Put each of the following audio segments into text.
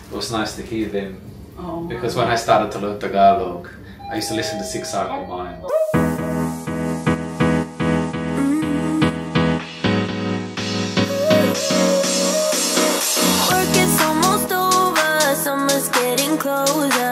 it was nice to hear them. Because when I started to learn Tagalog, I used to listen to Six Cycle Mind. Work is almost over, summer's getting closer.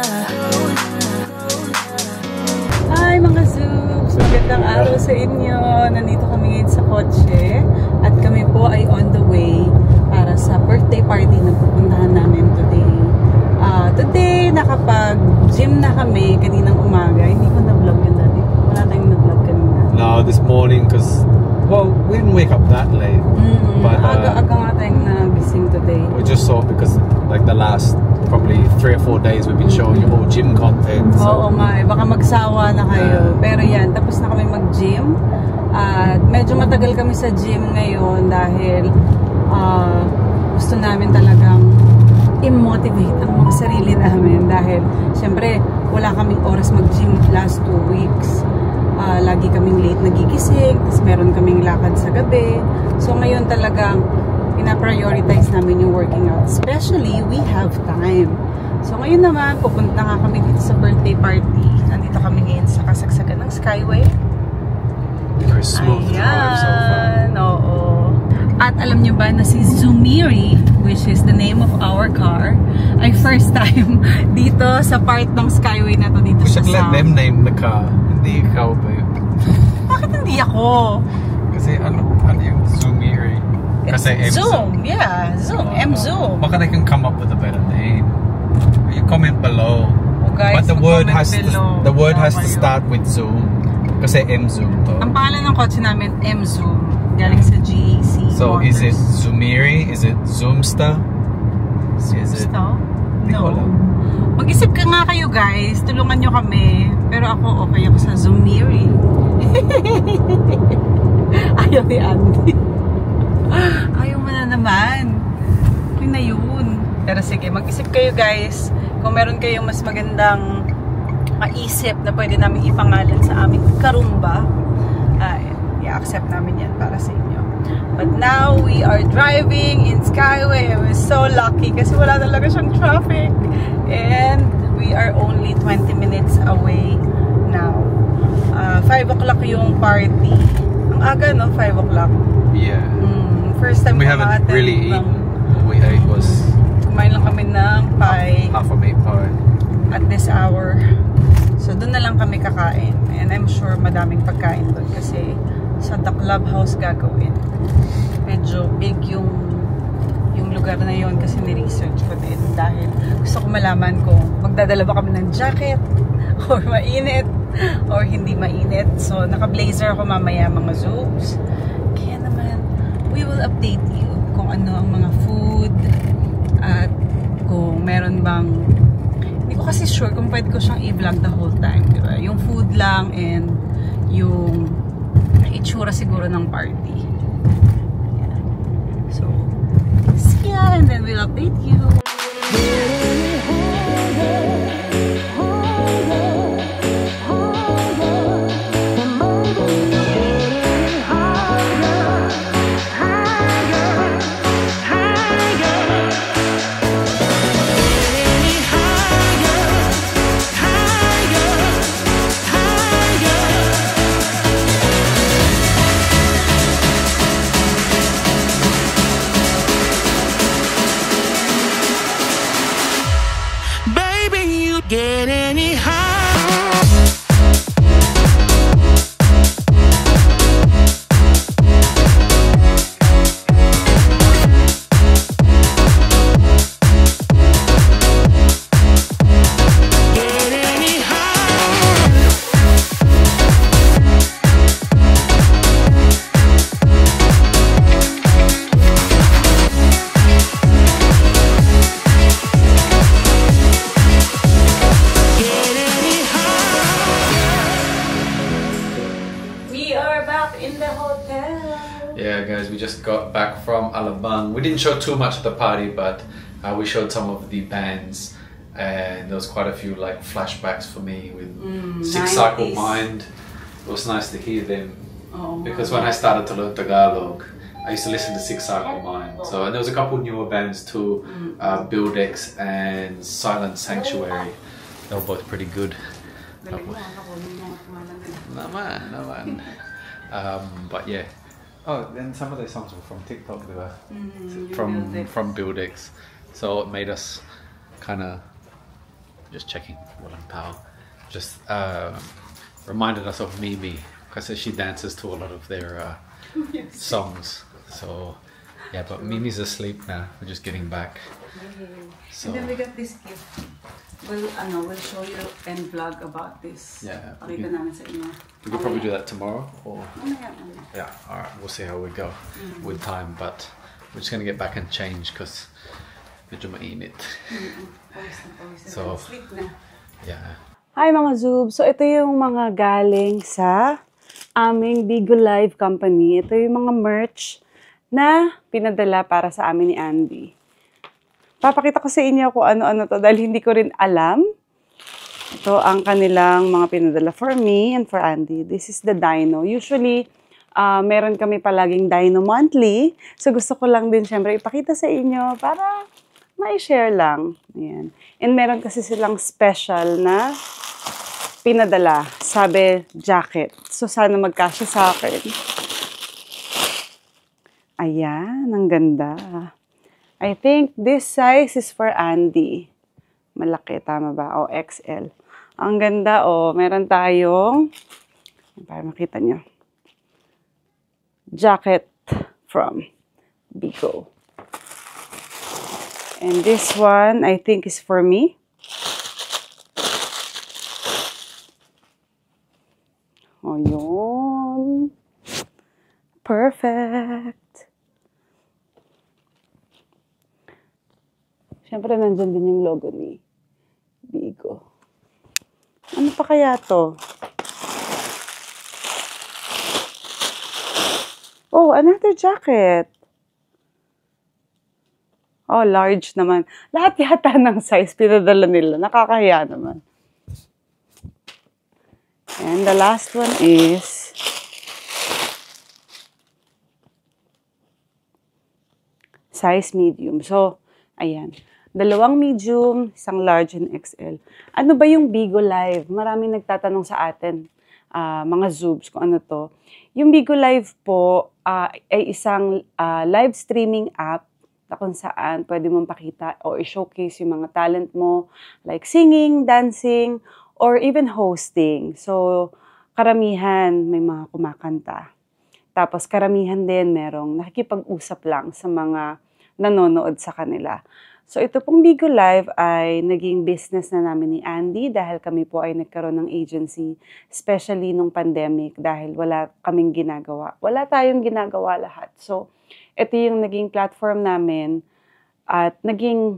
Hi mga Zoobs! Magandang araw sa inyo! Nandito kami ngayon sa kotse at kami po ay on the way para sa birthday party na pupuntahan namin today. Today, nakapag-gym na kami kaninang umaga. Hindi ko na-vlog yun dati. Wala tayong na-vlog kanina. No, this morning because, well, we didn't wake up that late. But aga nga tayong nagising today. we just saw because like the last probably 3 or 4 days we've been showing you all gym content. Oo nga eh. Baka magsawa na kayo. Pero yan, tapos na kami mag-gym. At medyo matagal kami sa gym ngayon dahil gusto namin talagang i-motivate ang mga sarili namin dahil syempre wala kaming oras mag-gym last 2 weeks. Lagi kaming late nagigising, tapos meron kaming lakad sa gabi. So ngayon talagang pina-prioritize namin yung working out. Especially, we have time. So ngayon naman, pupunta nga kami dito sa birthday party. Nandito kami ngayon sa kasagsagan ng Skyway. Very smooth drive so far. Oo. At alam nyo ba na si Zumiri, which is the name of our car, ay first time dito sa part ng Skyway na to dito We should sa let them name the car. Hindi ikaw ba yun? Bakit hindi ako? Kasi ano yung Zumiri? Kasi Zoom, yeah, Zoom, M-Zoom. Baka they can come up with a better name. You comment below. Oh, guys, But the word has Below. to start with Zoom. Kasi M-Zoom to. Ang pangalan ng kotse namin, M-Zoom. Galing sa GAC So Motors. is it Zumiri? Is it Zoomsta? Zoomsta? Hindi ko No. alam. Mag-isip ka nga kayo guys, tulungan nyo kami. Pero ako, okay ako sa Zumiri. Ayaw ni Andy. Ayaw mo na naman. Yun na yun. Pero sige, mag-isip kayo guys. Kung meron kayong mas magandang maisip na pwede namin ipangalan sa aming karumba, i-accept namin yan para sa inyo. But now, we are driving in Skyway. We're so lucky kasi wala talaga siyang traffic. And we are only 20 minutes away now. 5 o'clock yung party. Ang aga, no? 5 o'clock. Yeah. First time We haven't really eaten. All we ate was kumain lang kami ng pie half a meat pie. at this hour. So, doon na lang kami kakain. And I'm sure madaming pagkain doon kasi sa The Clubhouse gagawin. Medyo big yung lugar na yon kasi ni-research ko din dahil gusto ko malaman kung magdadala ba kami ng jacket or mainit or hindi mainit. So, naka-blazer ako mamaya mga Zoobs. Kaya naman, we will update you kung ano ang mga food at kung meron bang hindi ko kasi sure kung pwede ko siyang i-vlog the whole time, diba? Yung food lang and yung itsura siguro ng party. Yeah. So, see ya and then we'll update you. Get any higher. Yeah, guys, we just got back from Alabang. We didn't show too much of the party, but we showed some of the bands, and there was quite a few like flashbacks for me with Six Cycle Mind. It was nice to hear them because when I started to learn Tagalog, I used to listen to Six Cycle Mind. So, and there was a couple newer bands too, Buildex and Silent Sanctuary. They were both pretty good. Naman. But yeah. Oh, and some of their songs were from TikTok. They were from Buildex. So it made us kind of just checking Walang Tao. Just reminded us of Mimi because she dances to a lot of their songs. So yeah, but Mimi's asleep now. We're just getting back. So and then we got this gift. We'll show you and vlog about this. Yeah. Pakita namin sa inyo. We could probably do that tomorrow, or Mamaya. yeah. All right, we'll see how we go with time. But we're just gonna get back and change because medyo mainit. So Sleep na. yeah. Hi mga Zoob! So ito yung mga galing sa aming Bigo Live company. Ito yung mga merch na pinadala para sa amin ni Andy. Papakita ko sa inyo kung ano-ano to dahil hindi ko rin alam. Ito ang kanilang mga pinadala for me and for Andy. This is the Dino. Usually, meron kami palaging Dino monthly. So gusto ko lang din syempre ipakita sa inyo para ma-share lang. Ayan. And meron kasi silang special na pinadala. Sabi, jacket. So, sana magkasya sa akin. Ayan, ang ganda. I think this size is for Andy. Malaki, tama ba? O, XL. Ang ganda, o. Meron tayong, para makita nyo, jacket from Bigo. And this one, I think, is for me. O, yun. Perfect. Siyempre, nandyan din yung logo ni Bigo. Ano pa kaya to? Oh, another jacket. Oh, large naman. Lahat yata ng size pinadala nila. Nakakahiya naman. And the last one is size medium. So, ayan. Dalawang medium, isang large and XL. Ano ba yung Bigo Live? Maraming nagtatanong sa atin, mga Zoobs, kung ano to. Yung Bigo Live po ay isang live streaming app na kung saan pwede mong pakita o i-showcase yung mga talent mo, like singing, dancing, or even hosting. So, karamihan may mga kumakanta. Tapos, karamihan din merong nakikipag-usap lang sa mga nanonood sa kanila. So, ito pong Bigo Live ay naging business na namin ni Andy dahil kami po ay nagkaroon ng agency, especially nung pandemic dahil wala kaming ginagawa. Wala tayong ginagawa lahat. So, ito yung naging platform namin at naging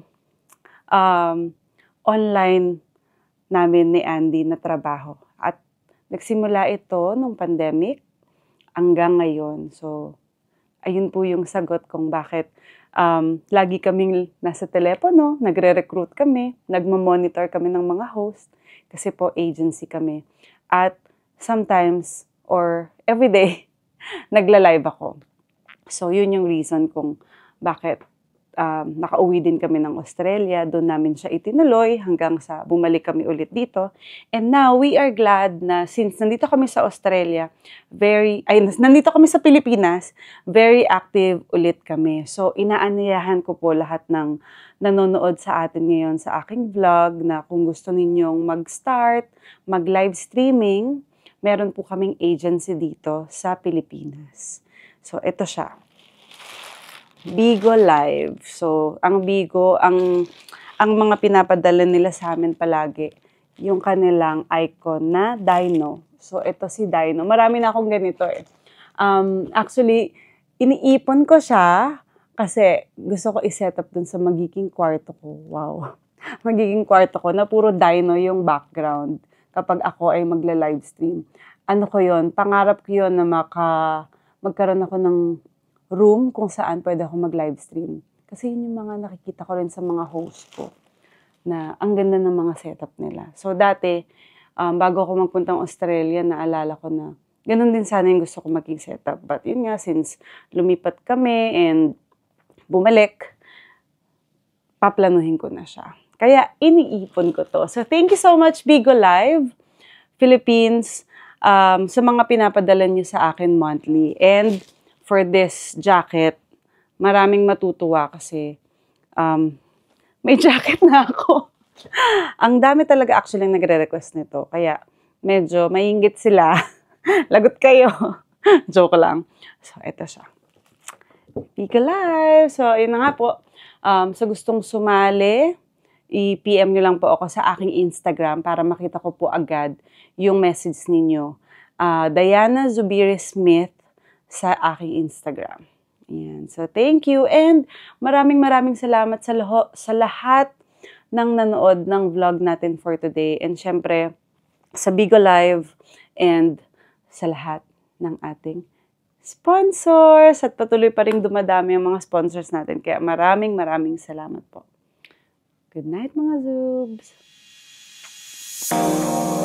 online namin ni Andy na trabaho. At nagsimula ito nung pandemic hanggang ngayon. So, ayun po yung sagot kung bakit lagi kaming nasa telepono, nagre-recruit kami, nagmo-monitor kami ng mga host kasi po agency kami. At sometimes or everyday, nagla-live ako. So, yun yung reason kung bakit nakauwi din kami ng Australia. Doon namin siya itinuloy hanggang sa bumalik kami ulit dito. And now, we are glad na since nandito kami sa Australia, nandito kami sa Pilipinas, very active ulit kami. So, inaanyayahan ko po lahat ng nanonood sa atin ngayon sa aking vlog na kung gusto ninyong mag-start, mag-live streaming, meron po kaming agency dito sa Pilipinas. So, ito siya. Bigo Live. So, ang Bigo, ang mga pinapadala nila sa amin palagi, yung kanilang icon na Dino. So, ito si Dino. Marami na akong ganito eh. Actually, iniipon ko siya kasi gusto ko i-set up dun sa magiging kwarto ko. Wow. Magiging kwarto ko na puro Dino yung background kapag ako ay magla-live stream. Ano ko yun? Pangarap ko yun na magkaroon ako ng room kung saan pwede ako mag-live stream. Kasi yun yung mga nakikita ko rin sa mga host ko na ang ganda ng mga setup nila. So dati, bago ako magpuntang Australia, naalala ko na ganun din sana yung gusto ko maging setup. But yun nga, since lumipat kami and bumalik, paplanuhin ko na siya. Kaya iniipon ko to. So thank you so much, Bigo Live Philippines, sa mga pinapadala niyo sa akin monthly. And for this jacket, maraming matutuwa kasi may jacket na ako. Ang dami talaga actually nagre-request nito. Kaya medyo mainggit sila. Lagot kayo. Joke lang. So, ito siya. Bigo Live. So, yun na nga po. Sa gustong sumali, i-PM nyo lang po ako sa aking Instagram para makita ko po agad yung message ninyo. Diana Zubiri Smith sa aking Instagram. Ayan. So, thank you. And maraming salamat sa lahat ng nanood ng vlog natin for today. And syempre, sa Bigo Live and sa lahat ng ating sponsors. At patuloy pa rin dumadami ang mga sponsors natin. Kaya maraming salamat po. Good night mga Zoobs!